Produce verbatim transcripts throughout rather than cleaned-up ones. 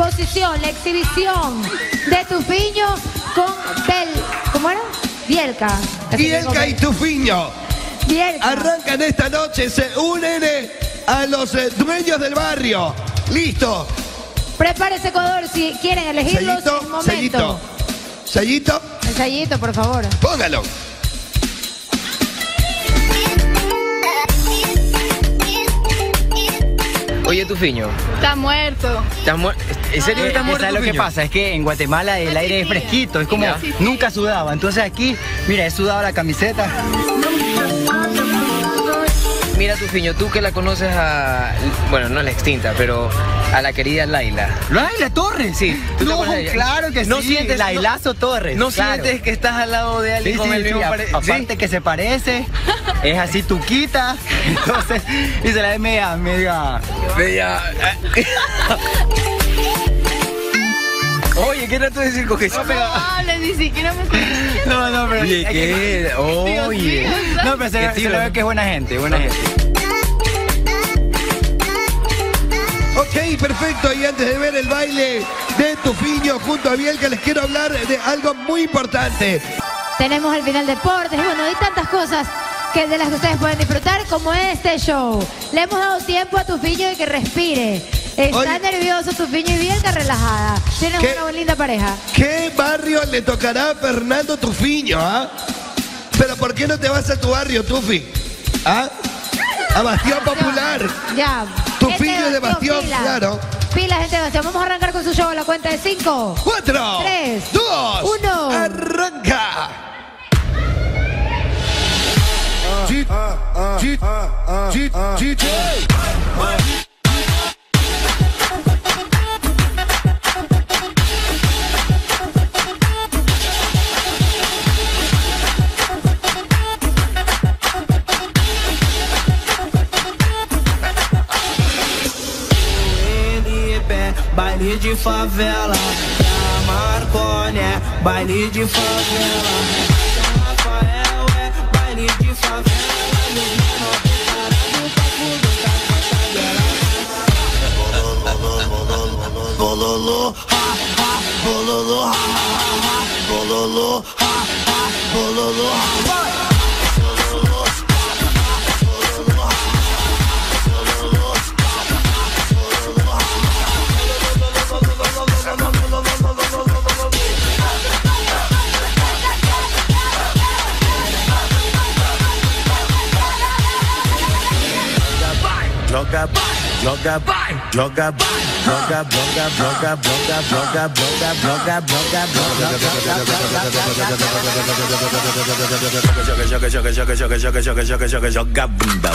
exposición, la exhibición de Tufiño con Bel... ¿Cómo era? Bielka. Bielka y Tufiño. Bielka. Arrancan esta noche, se unen a los eh, dueños del barrio. Listo. Prepárese, Ecuador, si quieren elegirlos en un momento. Sellito. Sellito. El sellito, por favor. Póngalo. Oye, Tufiño. Está muerto. ¿Estás muerto? ¿En serio estás muerto? ¿Sabes lo que pasa? Es que en Guatemala el aire es fresquito, es como nunca sudaba. Entonces aquí, mira, he sudado la camiseta. Mira, Tufiño, tú que la conoces a... Bueno, no a la extinta, pero a la querida Laila. ¿Laila Torres? Sí. ¿Tú no, te acuerdas de ella? Claro que no sí. Sientes, Lailazo Torres. ¿No claro. sientes que estás al lado de alguien Sí, con sí, el mismo sí, parecido? aparte ¿Sí? que se parece, es así tuquita, entonces, y se la ve media, media... Media... Oye, ¿qué trato de decir con eso? No hables, ni siquiera me escuchas. No, no, pero... Oye, ¿qué? Oye. No, pero se, ve, se le ve que es buena gente, buena gente. Ok, perfecto. Y antes de ver el baile de Tufiño junto a Bielka, les quiero hablar de algo muy importante. Tenemos el final deportes, bueno, hay tantas cosas que de las que ustedes pueden disfrutar como este show. Le hemos dado tiempo a Tufiño de que respire. Está Oye. nervioso Tufiño y Bielka relajada. Tienes ¿Qué? una linda pareja. ¿Qué barrio le tocará a Fernando Tufiño, ah? Pero ¿por qué no te vas a tu barrio, Tufi? ¿Ah? A Bastión Popular. Ya. Tufiño Gente es de Bastión, pilas. claro. Pila, gente de Bastión. Vamos a arrancar con su show a la cuenta de cinco. Cuatro. Tres, Dos. uno. Arranca. G- G- G- G- G- Baile de favela, da Marconi, baile de favela, São Rafael é baile de favela, no menor parado pra fundo da bololo, ha ha, bololo, ha ha ha, bololo, ha ha, bololo, ha. Joga, joga, joga, joga, joga, joga, joga, joga, joga, joga, joga, joga bunda.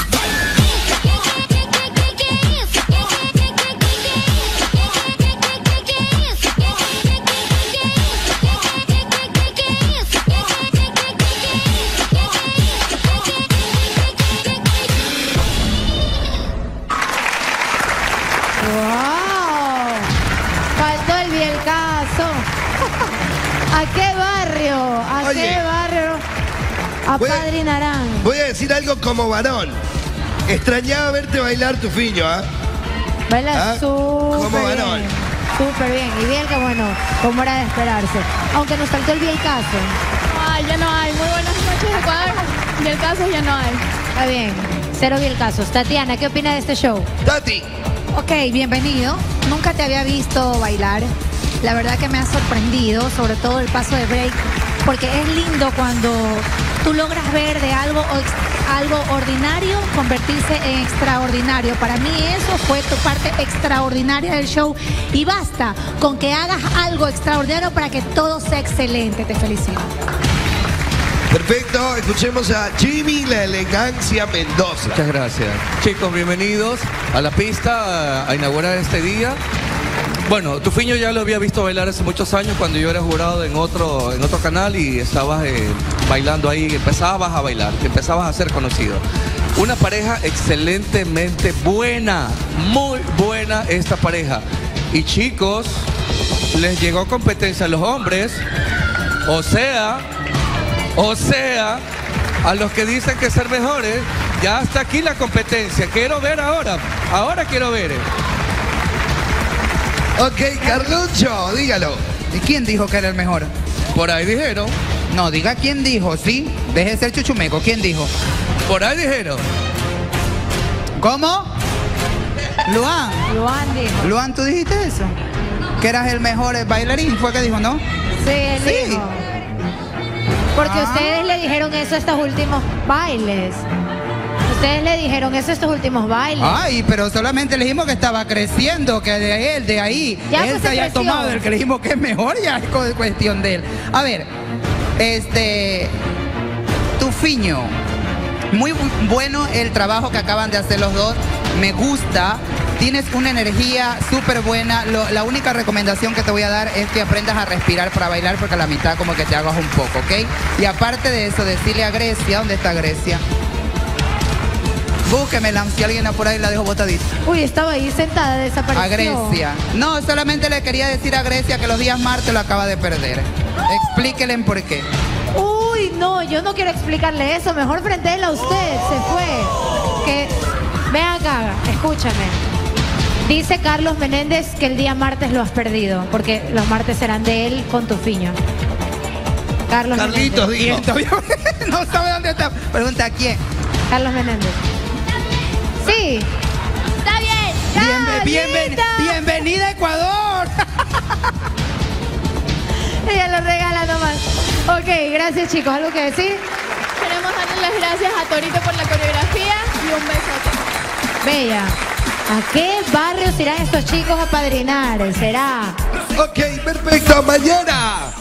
¿A qué barrio? ¿A Oye, qué barrio apadrinarán? Voy a decir algo como varón. Extrañaba verte bailar, Tufiño, ¿ah? Baila ¿Ah? súper Como varón. bien. Súper bien. Y Bielka, bueno, como era de esperarse. Aunque nos faltó el Bielkazo. Ay, ya no hay. Muy buenas noches, Ecuador. Y el caso ya no hay. Está bien. Cero Bielkazos. Tatiana, ¿qué opina de este show? Tati. Ok, bienvenido. Nunca te había visto bailar. La verdad que me ha sorprendido, sobre todo el paso de break, porque es lindo cuando tú logras ver de algo, algo ordinario convertirse en extraordinario. Para mí eso fue tu parte extraordinaria del show y basta con que hagas algo extraordinario para que todo sea excelente. Te felicito. Perfecto, escuchemos a Jimmy La Elegancia Mendoza. Muchas gracias. Chicos, bienvenidos a la pista a, a inaugurar este día. Bueno, Tufiño ya lo había visto bailar hace muchos años cuando yo era jurado en otro, en otro canal y estabas eh, bailando ahí, empezabas a bailar, te empezabas a ser conocido. Una pareja excelentemente buena, muy buena esta pareja. Y chicos, les llegó competencia a los hombres, o sea, o sea, a los que dicen que ser mejores, ya hasta aquí la competencia. Quiero ver ahora, ahora quiero ver. Ok, Carlucho, dígalo. ¿Y quién dijo que era el mejor? Por ahí dijeron. No, diga quién dijo, ¿sí? Deje de ser chuchumeco. ¿Quién dijo? Por ahí dijeron. ¿Cómo? Luan. Luan dijo. Luan, ¿tú dijiste eso? Que eras el mejor bailarín, ¿fue que dijo, no? Sí, él Sí. dijo. Porque Ah. ustedes le dijeron eso a estos últimos bailes. Ustedes le dijeron eso a estos últimos bailes. Ay, pero solamente le dijimos que estaba creciendo, que de él, de ahí, Ya, él pues, se se haya creció. tomado el que le dijimos que es mejor, ya es cu- cuestión de él. A ver, este, Tufiño, muy bu- bueno el trabajo que acaban de hacer los dos, me gusta, tienes una energía súper buena, Lo- la única recomendación que te voy a dar es que aprendas a respirar para bailar porque a la mitad como que te hagas un poco, ¿ok? Y aparte de eso, decirle a Grecia, ¿dónde está Grecia? Búsquemela, si alguien por ahí la dejo botadita. Uy, estaba ahí sentada, desapareció. A Grecia. No, solamente le quería decir a Grecia que los días martes lo acaba de perder. Explíquenle por qué. Uy, no, yo no quiero explicarle eso. Mejor frente a él a usted. Se fue. Que, ven acá, escúchame. Dice Carlos Menéndez que el día martes lo has perdido, porque los martes serán de él con Tufiño. Carlos Carlitos Menéndez. dijo. No sabe dónde está. Pregunta a quién. Carlos Menéndez. Sí. Está bien. Bienve- bienven- ¡Carlita! bienvenida a Ecuador. Ella lo regala nomás. Ok, gracias chicos. ¿Algo que decir? Queremos darle las gracias a Torito por la coreografía y un besote. Bella. ¿A qué barrios irán estos chicos a padrinar? ¿Será? Ok, perfecto. Mañana